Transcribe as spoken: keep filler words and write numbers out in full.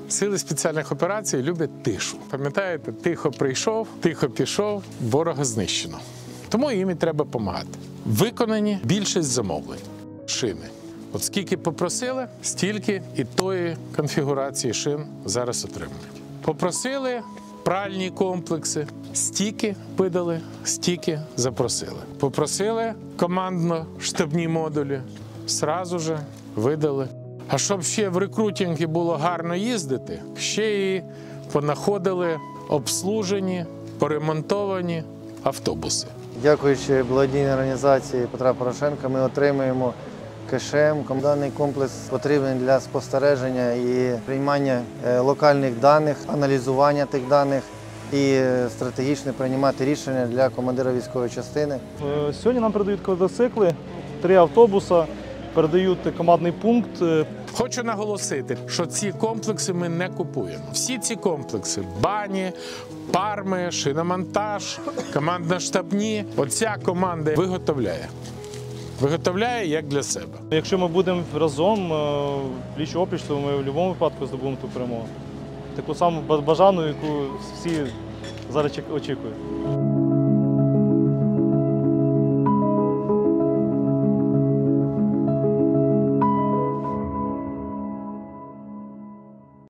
Сили спеціальних операцій люблять тишу. Пам'ятаєте, тихо прийшов, тихо пішов, ворога знищено. Тому їм і треба допомагати. Виконані більшість замовлень. Шини. От скільки попросили, стільки і тої конфігурації шин зараз отримують. Попросили пральні комплекси, стільки видали, стільки запросили. Попросили командно-штабні модулі, зразу же видали. А щоб ще в рекрутингі було гарно їздити, ще і понаходили обслужені, поремонтовані автобуси. Дякуючи благодійній організації Петра Порошенка, ми отримуємо КШМ. Даний комплекс потрібен для спостереження і приймання локальних даних, аналізування тих даних і стратегічно приймати рішення для командира військової частини. Сьогодні нам передають квадроцикли, три автобуси, передають командний пункт. Хочу наголосити, що ці комплекси ми не купуємо. Всі ці комплекси – бані, парми, шиномонтаж, командно-штабні – оця команда виготовляє. Виготовляє як для себе. Якщо ми будемо разом, пліч-опліч, то ми в будь-якому випадку здобудемо ту перемогу. Таку саму бажану, яку всі зараз очікують.